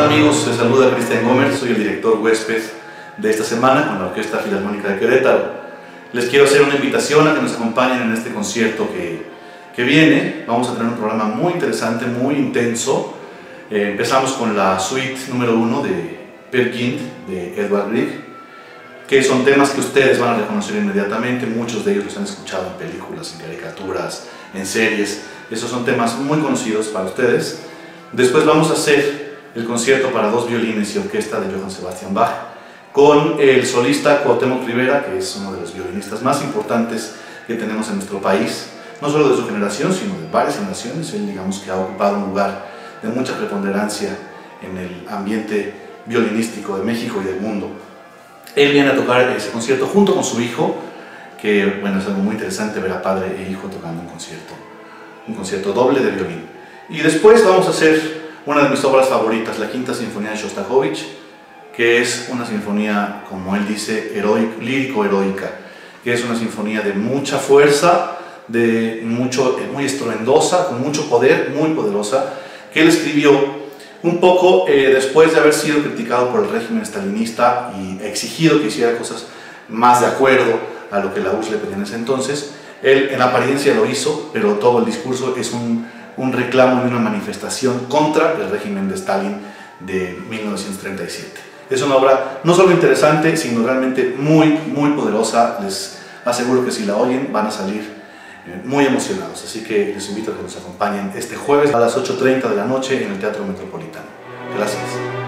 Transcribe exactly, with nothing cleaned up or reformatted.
amigos? Les saluda Cristian Gómez, soy el director huésped de esta semana con la Orquesta Filarmónica de Querétaro. Les quiero hacer una invitación a que nos acompañen en este concierto que, que viene. Vamos a tener un programa muy interesante, muy intenso. Eh, empezamos con la suite número uno de Peer Gynt de Edvard Grieg, que son temas que ustedes van a reconocer inmediatamente. Muchos de ellos los han escuchado en películas, en caricaturas, en series. Esos son temas muy conocidos para ustedes. Después vamos a hacer el concierto para dos violines y orquesta de Johann Sebastian Bach, con el solista Cuauhtémoc Rivera, que es uno de los violinistas más importantes que tenemos en nuestro país, no solo de su generación, sino de varias generaciones. Él, digamos, que ha ocupado un lugar de mucha preponderancia en el ambiente violinístico de México y del mundo. Él viene a tocar ese concierto junto con su hijo, que, bueno, es algo muy interesante ver a padre e hijo tocando un concierto, un concierto doble de violín. Y después vamos a hacer una de mis obras favoritas, la Quinta Sinfonía de Shostakovich, que es una sinfonía, como él dice, lírico-heroica, que es una sinfonía de mucha fuerza, de mucho, muy estruendosa, con mucho poder, muy poderosa, que él escribió un poco eh, después de haber sido criticado por el régimen stalinista y exigido que hiciera cosas más de acuerdo a lo que la U R S S le pedía en ese entonces. Él en apariencia lo hizo, pero todo el discurso es un un reclamo y una manifestación contra el régimen de Stalin de mil novecientos treinta y siete. Es una obra no solo interesante, sino realmente muy, muy poderosa. Les aseguro que si la oyen van a salir muy emocionados, así que les invito a que nos acompañen este jueves a las ocho y media de la noche en el Teatro Metropolitano. Gracias.